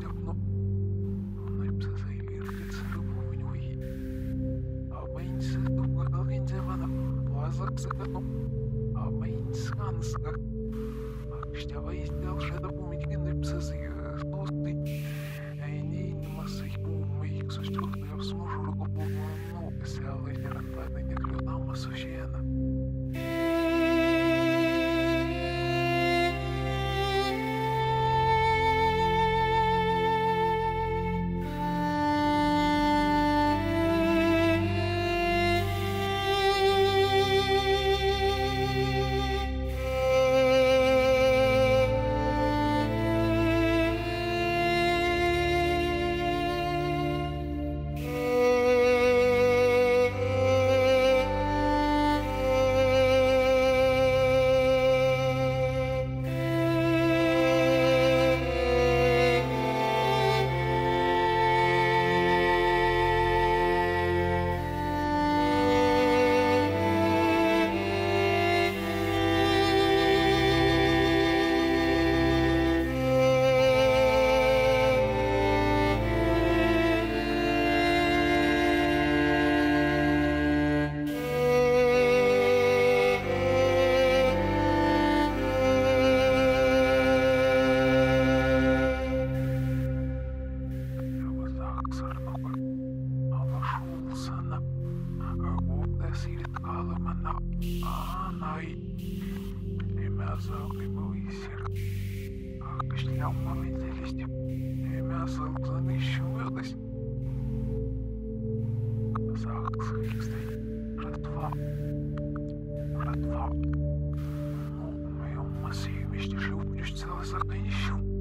давно. Noi psăzăilirgăt să rămâni. Amăin să ducă gândevana, poază să gănu. Amăin să anscă. Așteava izdel și da pumit când îi psăzăi răsnosti. Ai neinima să-i pumăi, să știu că eu smujură cu pumă nu, că se alăi de rândată de grădama sușenă. Ну, моем массиве, что же, будешь целый заканчивать.